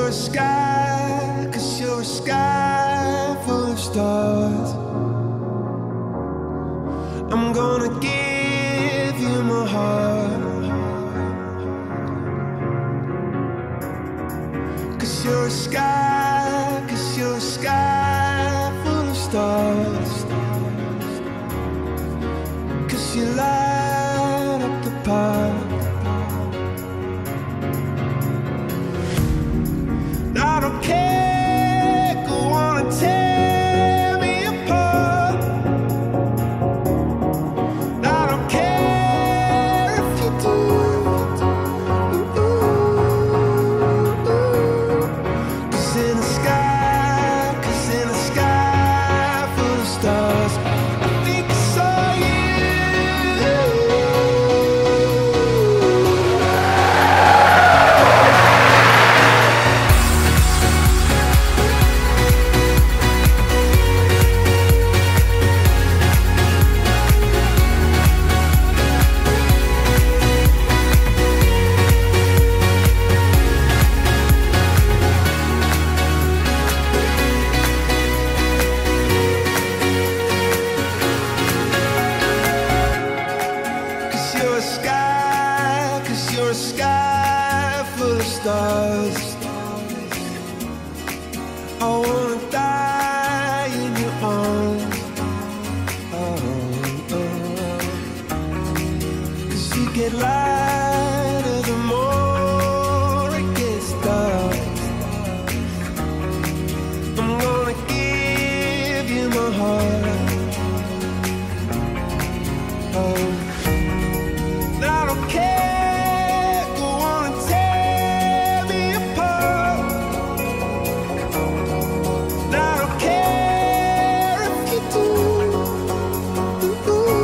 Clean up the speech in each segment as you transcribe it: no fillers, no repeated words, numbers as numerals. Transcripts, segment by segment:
you're a sky, 'cause you're a sky full of stars. I'm gonna give you my heart, 'cause you're a sky, 'cause you're a sky full of stars. 'Cause you light up the park. I don't care, go on and tear me apart. I don't care if you do. Cause in the sky, 'cause in the sky full of stars, I think I saw you. You're a sky full of stars. I wanna die in your arms. Oh, oh. 'Cause you get lighter the more it gets dark. I'm gonna give you my heart. Oh, I don't care.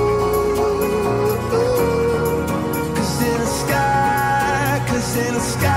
In the sky